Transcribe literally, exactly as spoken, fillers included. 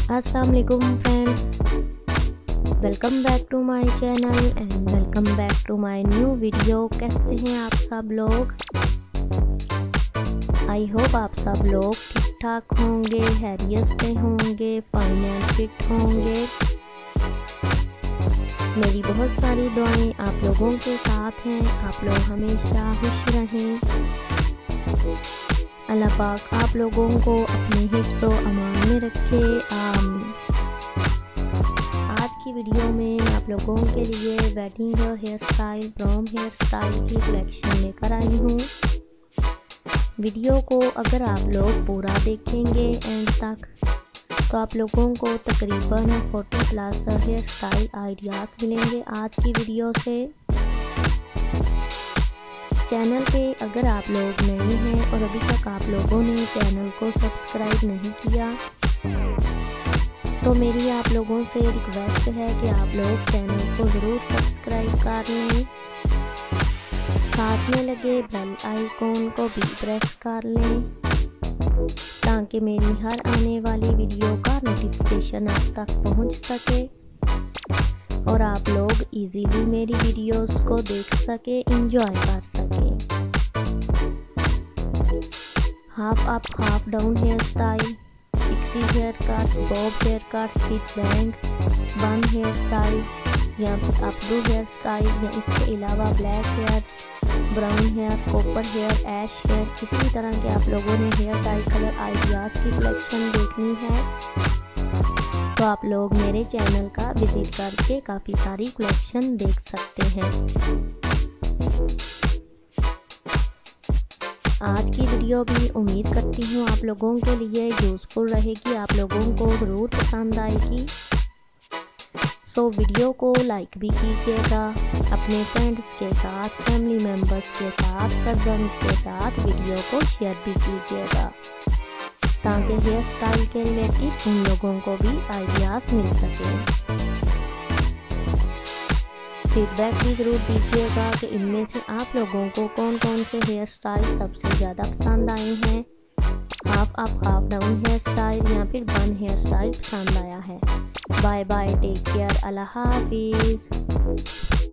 अस्सलाम वालेकुम friends, welcome back to my channel and welcome back to my new video. कैसे हैं आप सब लोग? आई होप आप सब लोग ठीक ठाक होंगे, हैरियत से होंगे, फाइन एंड फिट होंगे। मेरी बहुत सारी दुआएं आप लोगों के साथ हैं। आप लोग हमेशा खुश रहें। अल्लाह पाक आप लोगों को अपने हिफ्ज़ व अमान में रखे, आमीन। आज की वीडियो में मैं आप लोगों के लिए wedding hair style, prom hair style की कलेक्शन लेकर आई हूँ। वीडियो को अगर आप लोग पूरा देखेंगे एंड तक तो आप लोगों को तकरीबन चालीस प्लस हेयर स्टाइल आइडियाज़ मिलेंगे आज की वीडियो से। चैनल पे अगर आप लोग नए हैं और अभी तक आप लोगों ने चैनल को सब्सक्राइब नहीं किया तो मेरी आप लोगों से रिक्वेस्ट है कि आप लोग चैनल को ज़रूर सब्सक्राइब कर लें। साथ में लगे बेल आइकॉन को भी प्रेस कर लें ताकि मेरी हर आने वाली वीडियो का नोटिफिकेशन आप तक पहुंच सके और आप लोग इजीली मेरी वीडियोस को देख सके, एंजॉय कर सके। Half up half down hair style, pixie hair cuts, bob hair cuts with bang, bun hair style या फिर अपडू हेयर स्टाइल या इसके अलावा black hair, brown hair, copper hair, ash hair, इसी तरह के आप लोगों ने हेयर डाई कलर आइडियाज़ की कलेक्शन देखनी है तो आप लोग मेरे चैनल का विजिट करके काफ़ी सारी कलेक्शन देख सकते हैं। आज की वीडियो भी उम्मीद करती हूँ आप लोगों के लिए यूज़फुल रहेगी, आप लोगों को ज़रूर पसंद आएगी। सो वीडियो को लाइक भी कीजिएगा, अपने फ्रेंड्स के साथ, फैमिली मेम्बर्स के साथ, कज़न्स के साथ वीडियो को शेयर भी कीजिएगा ताकि हेयर स्टाइल के रिलेटेड उन लोगों को भी आइडियाज़ मिल सके। फीडबैक भी ज़रूर दीजिएगा कि इनमें से आप लोगों को कौन कौन से हेयर स्टाइल सबसे ज़्यादा पसंद आए हैं। Half up half down hair style या फिर बन हेयर स्टाइल पसंद आया है। बाय बाय, टेक केयर, अल्लाह हाफिज़।